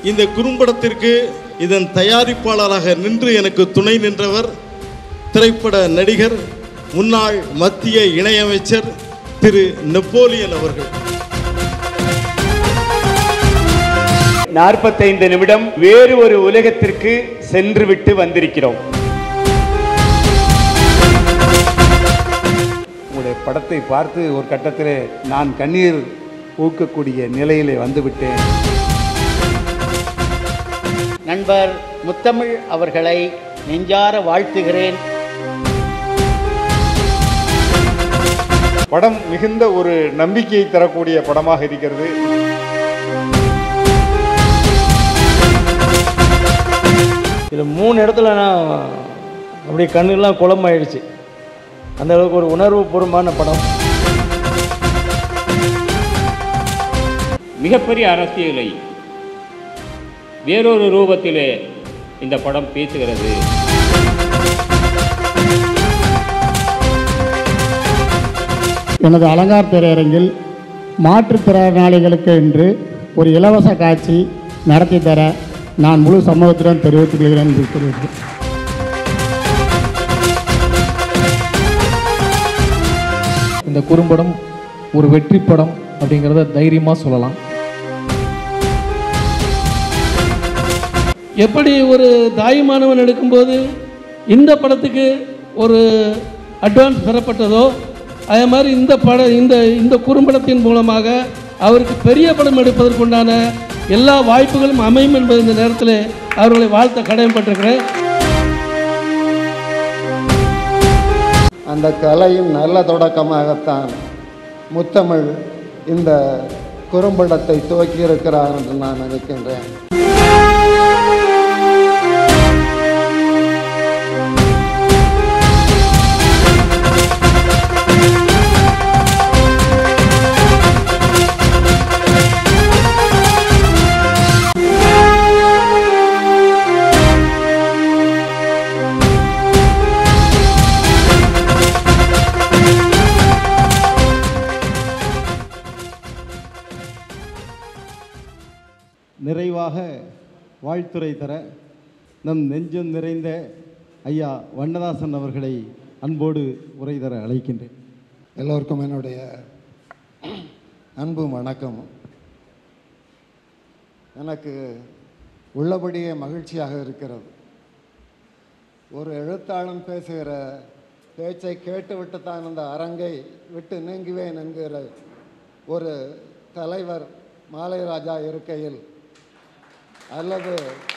இந்த குறும்படத்திற்கு இதன் தயாரிப்பாளராக நின்று எனக்கு துணை நின்றவர் திரைப்பட நடிகர், முன்னாள் மத்திய இணையமைச்சர் திரு நெப்போலியன் அவர்கள். 45 நிமிடம் வேறு ஒரு உலகத்திற்கு சென்று விட்டு வந்திருக்கிறோம். உங்களுடைய படத்தை பார்த்து ஒரு கட்டத்தில் நான் கண்ணீர் ஊக்கக்கூடிய நிலையிலே வந்துவிட்டேன். நண்பர் முத்தமிழ் அவர்களை நெஞ்சார வாழ்த்துகிறேன். படம் மிகுந்த ஒரு நம்பிக்கையை தரக்கூடிய படமாக இருக்கிறது. இது 3 இடத்துல நான் அப்படியே கண்ணெல்லாம் குழம்பாயிடுச்சு. அந்த அளவுக்கு ஒரு உணர்வு பூர்வமான படம். மிகப்பெரிய அரசியலை வேறொரு ரூபத்திலே இந்த படம் பேசுகிறது. எனது அலங்கார் திரையரங்கில் மாற்றுத்திறனாளிகளுக்கு என்று ஒரு இலவச காட்சி நடத்தி தர நான் முழு சமூகத்துடன் தெரிவித்துக் கொள்கிறேன் என்று இந்த குறும்படம் ஒரு வெற்றி படம் அப்படிங்கிறத தைரியமாக சொல்லலாம். எப்படி ஒரு தாயுமானவன் எடுக்கும்போது இந்த படத்துக்கு ஒரு அட்வான்ஸ் பெறப்பட்டதோ அதே மாதிரி இந்த குறும்படத்தின் மூலமாக அவருக்கு பெரிய படம் எடுப்பதற்குண்டான எல்லா வாய்ப்புகளும் அமையும் என்பது இந்த நேரத்தில் அவர்களை வாழ்த்த கடமைப்பட்டிருக்கிறேன். அந்த கலையின் நல்ல தொடக்கமாகத்தான் முத்தமிழ் இந்த குறும்படத்தை துவக்கியிருக்கிறார் என்று நான் நினைக்கின்றேன். நிறைவாக வாழ்த்துரை தர நம் நெஞ்சம் நிறைந்த ஐயா வண்ணதாசன் அவர்களை அன்போடு உரை தர அழைக்கின்றேன். எல்லோருக்கும் என்னுடைய அன்பு வணக்கம். எனக்கு உள்ளபடியே மகிழ்ச்சியாக இருக்கிறது. ஒரு எழுத்தாளன் பேசுகிற பேச்சை கேட்டுவிட்டு தான் அந்த அரங்கை விட்டு நீங்குவேன் என்கிற ஒரு தலைவர் மாலைராஜா இருக்கையில், அல்லது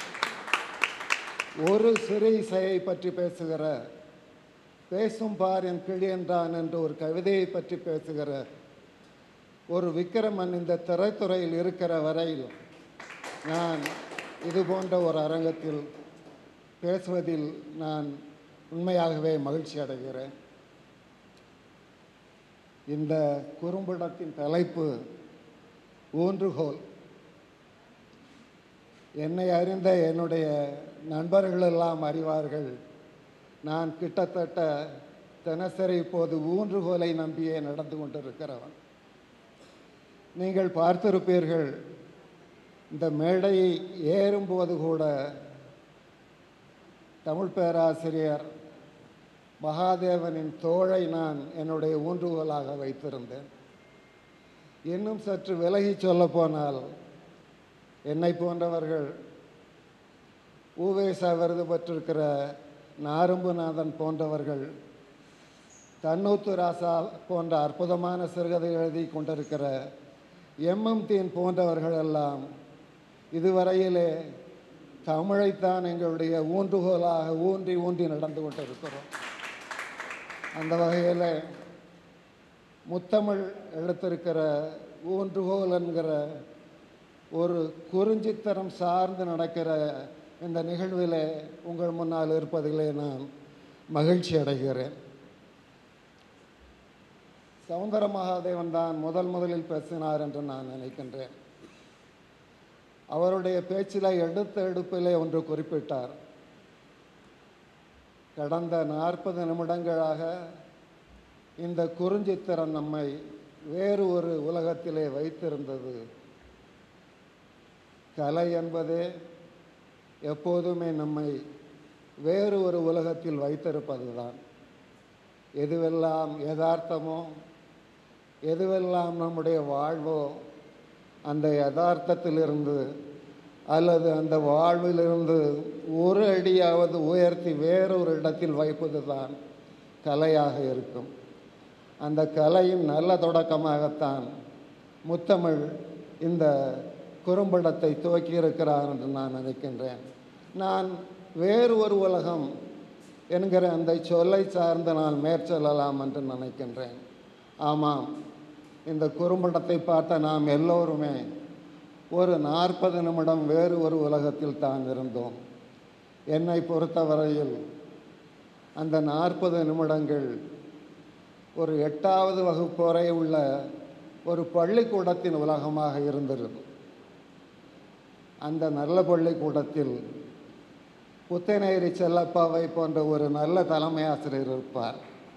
ஒரு சிறு இசையை பற்றி பேசுகிற பேசும் பார் என் கிளி என்றான் என்று ஒரு கவிதையை பற்றி பேசுகிற ஒரு விக்கிரமன் இந்த திரைத்துறையில் இருக்கிற வரையில் நான் இது போன்ற ஒரு அரங்கத்தில் பேசுவதில் நான் உண்மையாகவே மகிழ்ச்சி அடைகிறேன். இந்த குறும்படத்தின் தலைப்பு ஊன்றுகோல். என்னை அறிந்த என்னுடைய நண்பர்களெல்லாம் அறிவார்கள், நான் கிட்டத்தட்ட தினசரி இப்போது ஊன்றுகோலை நம்பியே நடந்து கொண்டிருக்கிறவன். நீங்கள் பார்த்திருப்பீர்கள், இந்த மேடையை ஏறும்போது கூட தமிழ் பேராசிரியர் மகாதேவனின் தோளை நான் என்னுடைய ஊன்றுகோலாக வைத்திருந்தேன். இன்னும் சற்று விலகி சொல்ல போனால், என்னை போன்றவர்கள் ஊவேசா விருது பெற்றிருக்கிற நாரும்புநாதன் போன்றவர்கள், தன்னூத்து ராசா போன்ற அற்புதமான சிறுகதை எழுதி கொண்டிருக்கிற எம்எம்தீன் போன்றவர்கள் எல்லாம் இதுவரையிலே தமிழைத்தான் எங்களுடைய ஊன்றுகோலாக ஊன்றி ஊன்றி நடந்து கொண்டிருக்கிறோம். அந்த வகையில் முத்தமிழ் எடுத்திருக்கிற ஊன்றுகோல் என்கிற ஒரு குறிஞ்சித்தரம் சார்ந்து நடக்கிற இந்த நிகழ்வில் உங்கள் முன்னால் இருப்பதிலே நான் மகிழ்ச்சி அடைகிறேன். சௌந்தர மகாதேவன் தான் முதலில் பேசினார் என்று நான் நினைக்கின்றேன். அவருடைய பேச்சில் எடுத்த எடுப்பிலே ஒன்று குறிப்பிட்டார். கடந்த 40 நிமிடங்களாக இந்த குறிஞ்சித்திரம் நம்மை வேறு ஒரு உலகத்திலே வைத்திருந்தது. கலை என்பதே எப்போதுமே நம்மை வேறு ஒரு உலகத்தில் வைத்திருப்பது தான். எதுவெல்லாம் யதார்த்தமோ, எதுவெல்லாம் நம்முடைய வாழ்வோ, அந்த யதார்த்தத்திலிருந்து அல்லது அந்த வாழ்விலிருந்து ஒரு அடியாவது உயர்த்தி வேறொரு இடத்தில் வைப்பது தான் கலையாக இருக்கும். அந்த கலையின் நல்ல தொடக்கமாகத்தான் முத்தமிழ் இந்த குறும்படத்தை துவக்கியிருக்கிறார் என்று நான் நினைக்கின்றேன். நான் வேறு ஒரு உலகம் என்கிற அந்த சொல்லை சார்ந்து நான் மேற்சொல்லலாம் என்று நினைக்கின்றேன். ஆமாம், இந்த குறும்படத்தை பார்த்த நாம் எல்லோருமே ஒரு 40 நிமிடம் வேறு ஒரு உலகத்தில் தான் இருந்தோம். என்னை பொறுத்தவரையில் அந்த 40 நிமிடங்கள் ஒரு 8வது வகுப்பு வரை உள்ள ஒரு பள்ளிக்கூடத்தின் உலகமாக இருந்தது. அந்த நல்ல பள்ளிக்கூடத்தில் புத்தநேரி செல்லப்பாவை போன்ற ஒரு நல்ல தலைமை ஆசிரியர் இருப்பார்.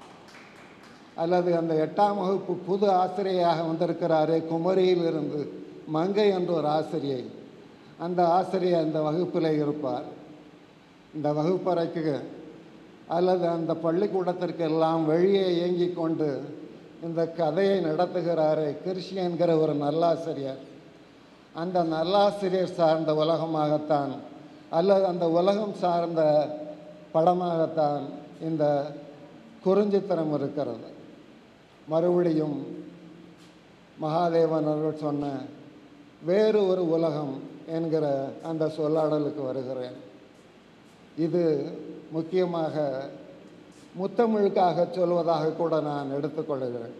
அல்லது அந்த 8ஆம் வகுப்பு புது ஆசிரியராக வந்திருக்கிறாரே குமரியிலிருந்து மங்கை என்ற ஒரு ஆசிரியை, அந்த ஆசிரியர் அந்த வகுப்பில் இருப்பார். இந்த வகுப்பறைக்கு அல்லது அந்த பள்ளிக்கூடத்திற்கு எல்லாம் வெளியே இயங்கி கொண்டு இந்த கதையை நடத்துகிறாரே கிருஷி என்கிற ஒரு நல்லாசிரியர். அந்த நல்லாசிரியர் சார்ந்த உலகமாகத்தான் அல்லது அந்த உலகம் சார்ந்த படமாகத்தான் இந்த குறுஞ்சித்திரம் இருக்கிறது. மறுபடியும் மகாதேவன் அவர்கள் சொன்ன வேறு ஒரு உலகம் என்கிற அந்த சொல்லாடலுக்கு வருகிறேன். இது முக்கியமாக முத்தமிழுக்காக சொல்வதாக கூட நான் எடுத்துக்கொள்கிறேன்.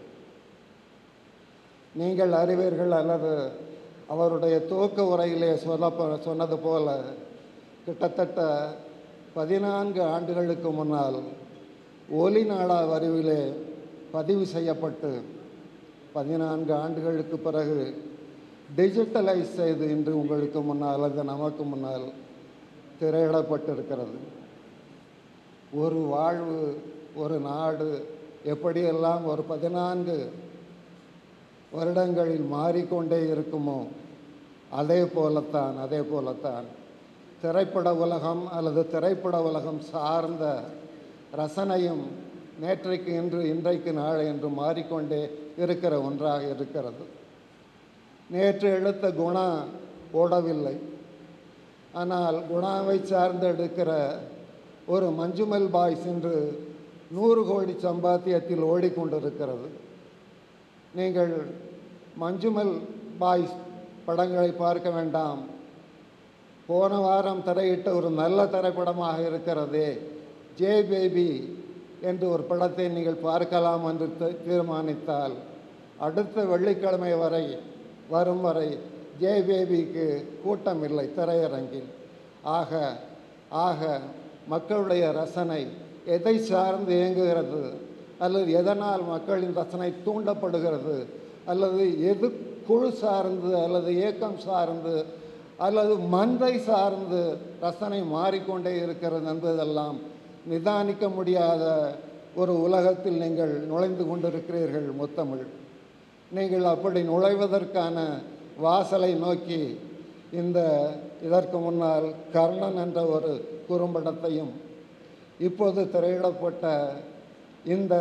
நீங்கள் அறிவீர்கள் அல்லது அவருடைய துவக்க உரையிலே சொன்னது போல கிட்டத்தட்ட 14 ஆண்டுகளுக்கு முன்னால் ஒலி நாடா வரிவிலே பதிவு செய்யப்பட்டு 14 ஆண்டுகளுக்கு பிறகு டிஜிட்டலைஸ் செய்து இன்று உங்களுக்கு முன்னால் அல்லது நமக்கு முன்னால் திரையிடப்பட்டிருக்கிறது. ஒரு வாழ்வு, ஒரு நாடு எப்படியெல்லாம் ஒரு 14 வருடங்களில் மாறிக்கொண்டே இருக்குமோ அதே போலத்தான் திரைப்பட உலகம் அல்லது திரைப்பட உலகம் சார்ந்த ரசனையும் நேற்றைக்கு இன்று, இன்றைக்கு நாளை என்று மாறிக்கொண்டே இருக்கிற ஒன்றாக இருக்கிறது. நேற்று எடுத்த குணா ஓடவில்லை, ஆனால் குணாவை சார்ந்து எடுக்கிற ஒரு மஞ்சுமல் பாய்ஸ் என்று 100 கோடி சம்பாத்தியத்தில் ஓடிக்கொண்டிருக்கிறது. நீங்கள் மஞ்சுமல் பாய்ஸ் படங்களை பார்க்க வேண்டாம், போன வாரம் திரையிட்ட ஒரு நல்ல திரைப்படமாக இருக்கிறதே ஜே பேபி என்று ஒரு படத்தை நீங்கள் பார்க்கலாம் என்று தீர்மானித்தால் அடுத்த வெள்ளிக்கிழமை வரும் வரை ஜே பேபிக்கு கூட்டம் இல்லை திரையரங்கில். ஆக மக்களுடைய ரசனை எதை சார்ந்து இயங்குகிறது அல்லது எதனால் மக்களின் ரசனை தூண்டப்படுகிறது அல்லது எது குழு சார்ந்து அல்லது இயக்கம் சார்ந்து அல்லது மந்தை சார்ந்து ரசனை மாறிக்கொண்டே இருக்கிறது என்பதெல்லாம் நிதானிக்க முடியாத ஒரு உலகத்தில் நீங்கள் நுழைந்து கொண்டிருக்கிறீர்கள் முத்தமிழ். நீங்கள் அப்படி நுழைவதற்கான வாசலை நோக்கி இதற்கு முன்னால் கர்ணன் என்ற ஒரு குறும்படத்தையும் இப்போது திரையிடப்பட்ட இந்த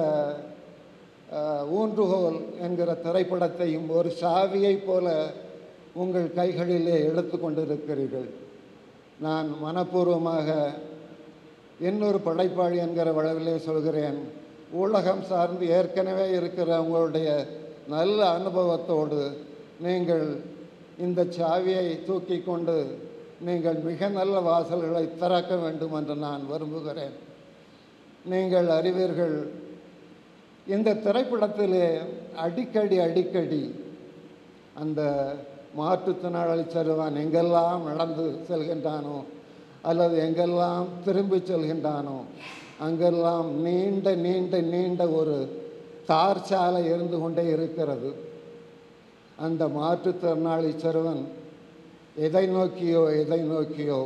ஊன்றுகோல் என்கிற திரைப்படத்தையும் ஒரு சாவியைப் போல உங்கள் கைகளிலே எடுத்து கொண்டிருக்கிறீர்கள். நான் மனப்பூர்வமாக இன்னொரு படைப்பாளி என்கிற வளவிலே சொல்கிறேன், ஊடகம் சார்ந்து ஏற்கனவே இருக்கிற உங்களுடைய நல்ல அனுபவத்தோடு நீங்கள் இந்த சாவியை தூக்கி கொண்டு நீங்கள் மிக நல்ல வாசல்களை திறக்க வேண்டும் என்று நான் விரும்புகிறேன். நீங்கள் அறிவீர்கள், இந்த திரைப்படத்திலே அடிக்கடி அந்த மாற்றுத்திறனாளி சிறுவன் எங்கெல்லாம் நடந்து செல்கின்றானோ அல்லது எங்கெல்லாம் திரும்பி செல்கின்றானோ அங்கெல்லாம் நீண்ட ஒரு தார் சாலை இருந்து கொண்டே இருக்கிறது. அந்த மாற்றுத்திறனாளி சிறுவன் எதை நோக்கியோ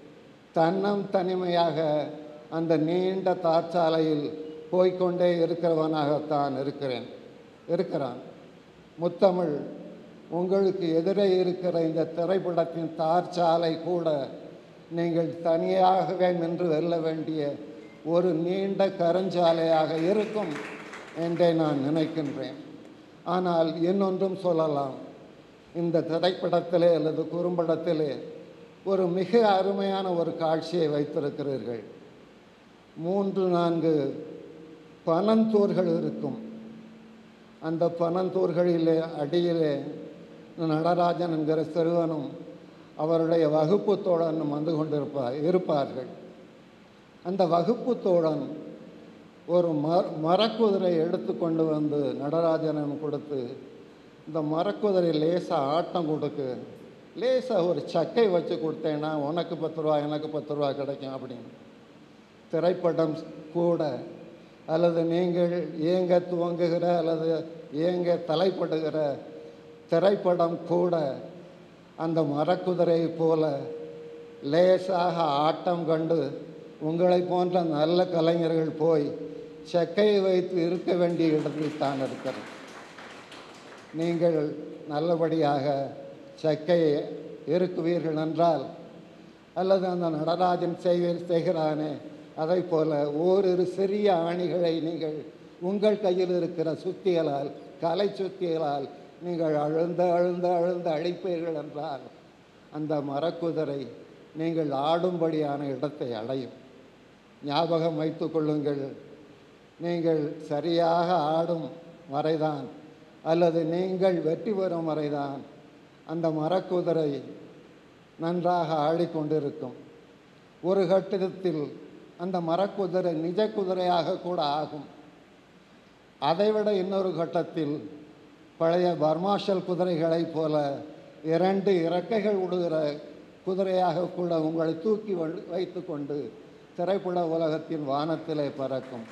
தனிமையாக அந்த நீண்ட தார் சாலையில் போய்கொண்டே இருக்கிறவனாகத்தான் இருக்கிறான். முத்தமிழ் உங்களுக்கு எதிரே இருக்கிற இந்த திரைப்படத்தின் தார் சாலை கூட நீங்கள் தனியாகவே நின்று வெல்ல வேண்டிய ஒரு நீண்ட கருஞ்சாலையாக இருக்கும் என்றே நான் நினைக்கின்றேன். ஆனால் இன்னொன்றும் சொல்லலாம். இந்த திரைப்படத்திலே அல்லது குறும்படத்திலே ஒரு மிக அருமையான ஒரு காட்சியை வைத்திருக்கிறீர்கள். 3-4 பனந்தூர்கள் இருக்கும். அந்த பனந்தூர்களிலே அடியிலே நடராஜன் என்கிற சிறுவனும் அவருடைய வகுப்பு தோழனும் வந்து இருப்பார்கள். அந்த வகுப்பு தோழன் ஒரு மரக்குதிரை எடுத்து கொண்டு வந்து நடராஜனன் கொடுத்து, இந்த மரக்குதிரை லேசாக ஆட்டம் கொடுக்கு, லேசாக ஒரு சக்கை வச்சு கொடுத்தேன்னா உனக்கு 10 ரூபா எனக்கு 10 ரூபா கிடைக்கும் அப்படின்னு. திரைப்படம் கூட அல்லது நீங்கள் ஏங்க துவங்குகிற அல்லது ஏங்க தலைப்படுகிற திரைப்படம் கூட அந்த மரக்குதிரை போல லேசாக ஆட்டம் கண்டு உங்களை போன்ற நல்ல கலைஞர்கள் போய் சக்கையை வைத்து இருக்க வேண்டிய இடத்தில் தான் இருக்கிறது. நீங்கள் நல்லபடியாக சக்கையை இருக்குவீர்கள் என்றால், அல்லது அந்த நடராஜன் செய்கிறானே அதை போல ஓரிரு சிறிய ஆணிகளை நீங்கள் உங்கள் கையில் இருக்கிற சுத்திகளால், கலை சுத்திகளால் நீங்கள் அழுந்த அழிப்பீர்கள் என்றால் அந்த மரக்குதிரை நீங்கள் ஆடும்படியான இடத்தை அடையும். ஞாபகம் வைத்து கொள்ளுங்கள், நீங்கள் சரியாக ஆடும் வரைதான் அல்லது நீங்கள் வெற்றி பெறும் வரைதான் அந்த மரக்குதிரை நன்றாக ஆடிக்கொண்டிருக்கும். ஒரு கட்டத்தில் அந்த மரக்குதிரை நிஜ குதிரையாக கூட ஆகும். அதைவிட இன்னொரு கட்டத்தில் பழைய பர்மாஷல் குதிரைகளைப் போல 2 இறக்கைகள் விடுகிற குதிரையாக கூட உங்களை தூக்கி வைத்து கொண்டு திரைப்பட உலகத்தின் வானத்திலே பறக்கும்.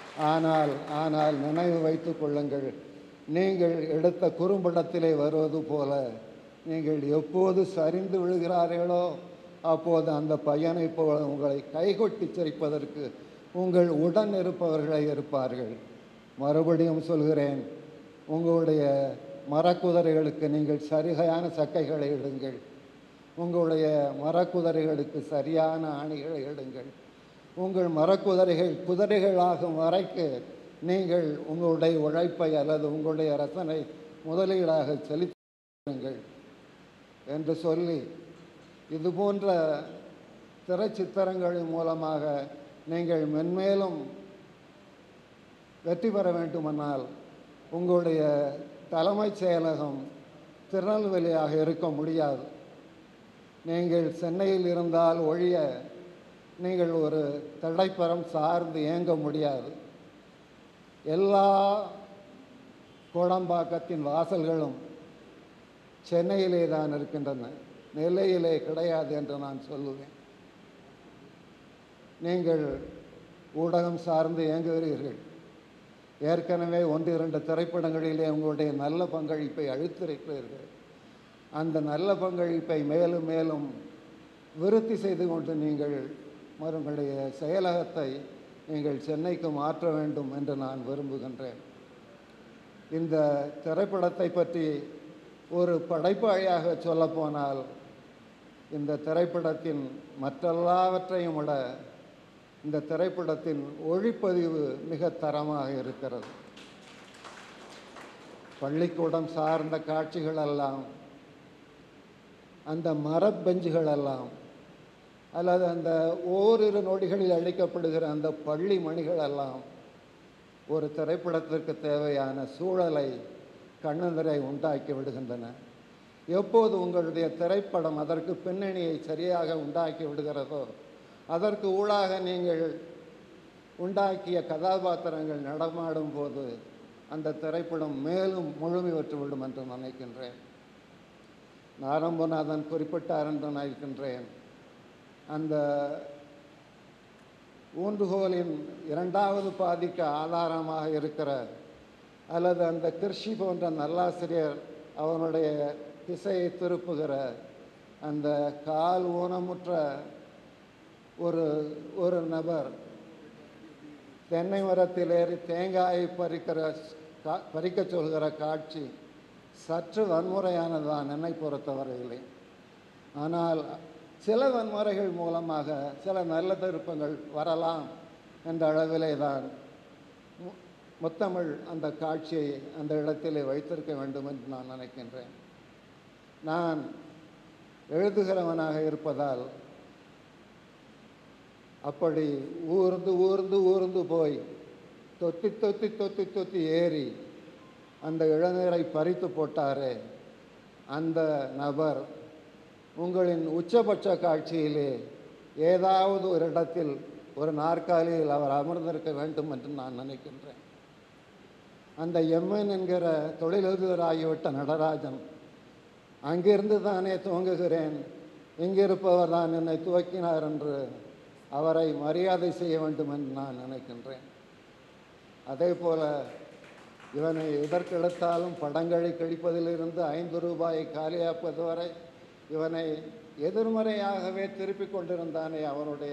ஆனால் நினைவு வைத்து கொள்ளுங்கள், நீங்கள் எடுத்த குறும்படத்திலே வருவது போல நீங்கள் எப்போது சரிந்து விழுகிறார்களோ அப்போது அந்த பையனை போல உங்களை கைகொட்டி சிரிப்பதற்கு உங்கள் உடன் இருப்பவர்களே இருப்பார்கள். மறுபடியும் சொல்கிறேன், உங்களுடைய மரக்குதிரைகளுக்கு நீங்கள் சரியான சக்கைகளை இடுங்கள். உங்களுடைய மரக்குதிரைகளுக்கு சரியான ஆணிகளை எடுங்கள். உங்கள் குதிரைகளாகும் வரைக்கு நீங்கள் உங்களுடைய உழைப்பை அல்லது உங்களுடைய ரசனை முதலீடாக செலுத்துங்கள் என்று சொல்லி, இது போன்ற திரைச்சித்திரங்களின் மூலமாக நீங்கள் மென்மேலும் வெற்றி பெற வேண்டுமானால் உங்களுடைய தலைமைச் செயலகம் திருநெல்வேலியாக இருக்க முடியாது. நீங்கள் சென்னையில் இருந்தால் ஒழிய நீங்கள் ஒரு திரைப்படம் சார்ந்து இயங்க முடியாது. எல்லா கோடம்பாக்கத்தின் வாசல்களும் சென்னையிலே தான் இருக்கின்றன, நெல்லையிலே கிடையாது என்று நான் சொல்லுவேன். நீங்கள் ஊடகம் சார்ந்து இயங்குகிறீர்கள். ஏற்கனவே 1-2 திரைப்படங்களிலே உங்களுடைய நல்ல பங்களிப்பை அளித்திருக்கிறீர்கள். அந்த நல்ல பங்களிப்பை மேலும் மேலும் விருத்தி செய்து கொண்டு நீங்கள் உங்களுடைய செயலகத்தை நீங்கள் சென்னைக்கு மாற்ற வேண்டும் என்று நான் விரும்புகின்றேன். இந்த திரைப்படத்தை பற்றி ஒரு படைப்பாளியாக சொல்லப்போனால், இந்த திரைப்படத்தின் மற்றெல்லாவற்றையும் விட இந்த திரைப்படத்தின் ஒளிப்பதிவு மிக தரமாக இருக்கிறது. பள்ளிக்கூடம் சார்ந்த காட்சிகளெல்லாம், அந்த மரப்பெஞ்சுகளெல்லாம், அல்லது அந்த ஓரிரு நொடிகளில் அளிக்கப்படுகிற அந்த பள்ளி மணிகளெல்லாம் ஒரு திரைப்படத்திற்கு தேவையான சூழலை கண்ணுதிரை உண்டாக்கி விடுகின்றன. எப்போது உங்களுடைய திரைப்படம் அதற்கு பின்னணியை சரியாக உண்டாக்கி விடுகிறதோ, அதற்கு ஊடாக நீங்கள் உண்டாக்கிய கதாபாத்திரங்கள் நடமாடும் போது அந்த திரைப்படம் மேலும் முழுமை பெற்றுவிடும் என்று நினைக்கின்றேன். நாரம்பநாதன் குறிப்பிட்டார் என்று நினைக்கின்றேன். அந்த ஊன்றுகோலின் 2வது பாதிக்கு ஆதாரமாக இருக்கிற அல்லது அந்த கிருஷி போன்ற நல்லாசிரியர் அவனுடைய திசையை திருப்புகிற அந்த கால் ஊனமுற்ற ஒரு நபர் தென்னை மரத்தில் ஏறி தேங்காயை பறிக்க சொல்கிற காட்சி சற்று வன்முறையானதுதான் என்னை பொறுத்தவரையிலே. ஆனால் சில வன்முறைகள் மூலமாக சில நல்ல திருப்பங்கள் வரலாம் என்ற அளவிலே தான் முத்தமிழ் அந்த காட்சியை அந்த இடத்திலே வைத்திருக்க வேண்டும் என்று நான் நினைக்கின்றேன். நான் எழுதுகிறவனாக இருப்பதால் அப்படி ஊர்ந்து ஊர்ந்து ஊர்ந்து போய் தொத்தி தொத்தி தொத்தி தொத்தி ஏறி அந்த இளநீரை பறித்து போட்டாரே அந்த நபர் உங்களின் உச்சபட்ச காட்சியிலே ஏதாவது ஒரு இடத்தில் ஒரு நாற்காலியில் அவர் அமர்ந்திருக்க வேண்டும் என்று நான் நினைக்கின்றேன். அந்த எம்என் என்கிற தொழிலதிபராகிவிட்ட நடராஜன் அங்கிருந்து தானே துவங்குகிறேன், இங்கிருப்பவர் தான் என்னை துவக்கினார் என்று அவரை மரியாதை செய்ய வேண்டும் என்று நான் நினைக்கின்றேன். அதே போல இவனை எதற்கெடுத்தாலும் படங்களை கழிப்பதிலிருந்து 5 ரூபாயை காலியாப்பது வரை இவனை எதிர்மறையாகவே திருப்பி கொண்டிருந்தானே அவனுடைய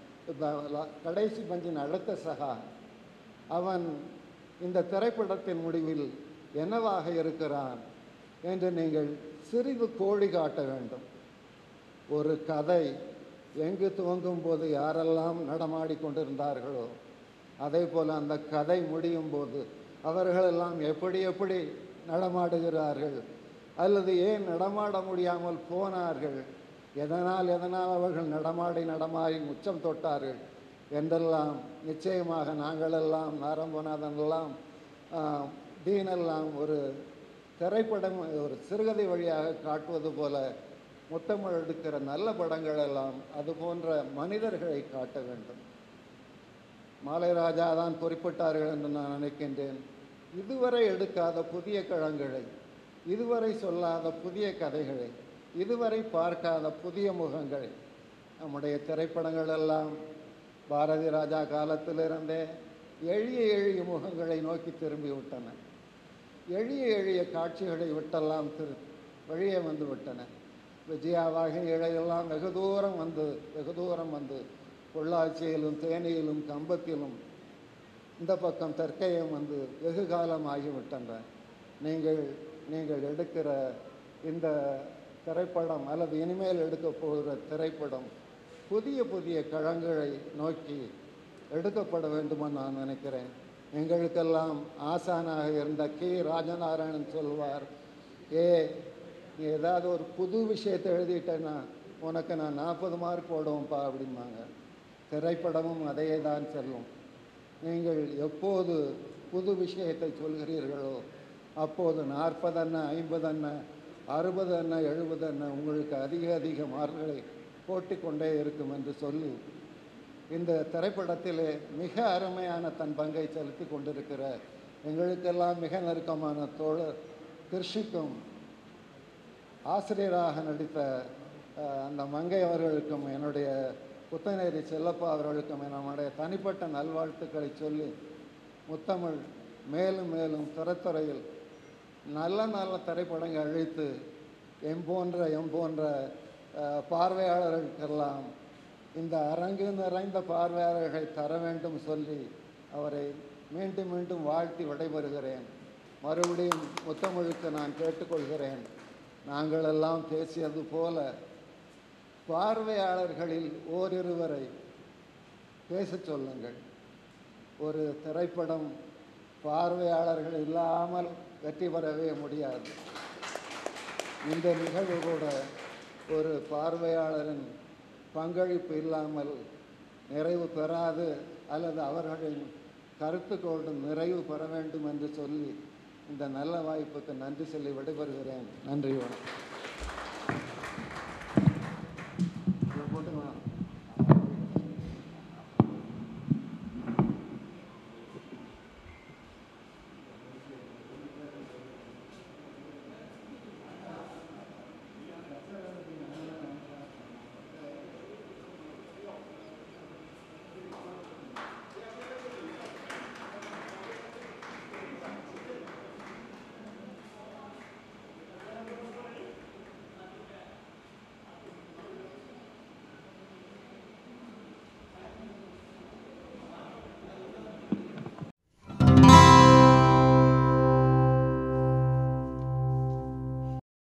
கடைசி பஞ்சின் அடுத்த சகா. அவன் இந்த திரைப்படத்தின் முடிவில் என்னவாக இருக்கிறான் என்று நீங்கள் சிறிது கோடி காட்ட வேண்டும். ஒரு கதை எங்கு துவங்கும் போது யாரெல்லாம் நடமாடி கொண்டிருந்தார்களோ அதே போல் அந்த கதை முடியும் போது அவர்களெல்லாம் எப்படி எப்படி நடமாடுகிறார்கள், அல்லது ஏன் நடமாட முடியாமல் போனார்கள், எதனால் அவர்கள் நடமாடி உச்சம் தொட்டார்கள் என்றெல்லாம் நிச்சயமாக நாங்களெல்லாம் நாரம்பநாதனெல்லாம் தீனெல்லாம் ஒரு திரைப்படம் ஒரு சிறுகதை வழியாக காட்டுவது போல முத்தமிழ் எடுக்கிற நல்ல படங்கள் எல்லாம் அது போன்ற மனிதர்களை காட்ட வேண்டும். மாலை ராஜா தான் குறிப்பிட்டார்கள் என்று நான் நினைக்கின்றேன். இதுவரை எடுக்காத புதிய களங்களை, இதுவரை சொல்லாத புதிய கதைகளை, இதுவரை பார்க்காத புதிய முகங்களை நம்முடைய திரைப்படங்கள் எல்லாம் பாரதி ராஜா காலத்திலிருந்தே எளிய எளிய முகங்களை நோக்கி திரும்பி விட்டன. எளிய எளிய காட்சிகளை விட்டெல்லாம் வெளியே வந்து விட்டன. விஜயாவாக இழையெல்லாம் வெகு தூரம் வந்து பொள்ளாச்சியிலும் தேனியிலும் கம்பத்திலும் இந்த பக்கம் தெற்கையும் வந்து வெகு காலம் ஆகிவிட்டன. நீங்கள் எடுக்கிற இந்த திரைப்படம் அல்லது இனிமேல் எடுக்க போகிற திரைப்படம் புதிய புதிய களங்களை நோக்கி எடுக்கப்பட வேண்டுமென்னு நான் நினைக்கிறேன். எங்களுக்கெல்லாம் ஆசானாக இருந்த கே ராஜநாராயணன் சொல்வார், நீ ஏதாவது ஒரு புது விஷயத்தை எழுதிட்டேன்னா உனக்கு நான் 40 மார்க் போடுவோம்ப்பா அப்படிம்பாங்க. திரைப்படமும் அதையே தான் சொல்லும். நீங்கள் எப்போது புது விஷயத்தை சொல்கிறீர்களோ அப்போது 40 என்ன 50 என்ன 60 என்ன 70 என்ன உங்களுக்கு அதிக மார்க்குகளை போட்டிக்கொண்டே இருக்கும் என்று சொல்லி இந்த திரைப்படத்திலே மிக அருமையான தன் பங்கை செலுத்தி கொண்டிருக்கிற எங்களுக்கெல்லாம் மிக நெருக்கமான தோழர் கிருஷிக்கும் ஆசிரியராக நடித்த அந்த மங்கை அவர்களுக்கும் என்னுடைய புத்தநேரி செல்லப்பா அவர்களுக்கும் நம்முடைய தனிப்பட்ட நல்வாழ்த்துக்களை சொல்லி முத்தமிழ் மேலும் மேலும் திரைத்துறையில் நல்ல திரைப்படங்கள் அழைத்து எம் போன்ற பார்வையாளர்களுக்கெல்லாம் இந்த அரங்கு நிறைந்த பார்வையாளர்களை தர வேண்டும் சொல்லி அவரை மீண்டும் வாழ்த்தி விடைபெறுகிறேன். மறுபடியும் முத்தமிழுக்கு நான் கேட்டுக்கொள்கிறேன், நாங்களெல்லாம் பேசியது போல பார்வையாளர்களில் ஓரிருவரை பேசச் சொல்லுங்கள். ஒரு திரைப்படம் பார்வையாளர்கள் இல்லாமல் வெற்றி பெறவே முடியாது. இந்த நிகழ்வு கூட ஒரு பார்வையாளரின் பங்களிப்பு இல்லாமல் நிறைவு பெறாது, அல்லது அவர்களின் கருத்துக்கோடு நிறைவு பெற வேண்டும் என்று சொல்லி இந்த நல்ல வாய்ப்புக்கு நன்றி சொல்லி விடைபெறுகிறேன். நன்றி, வணக்கம்.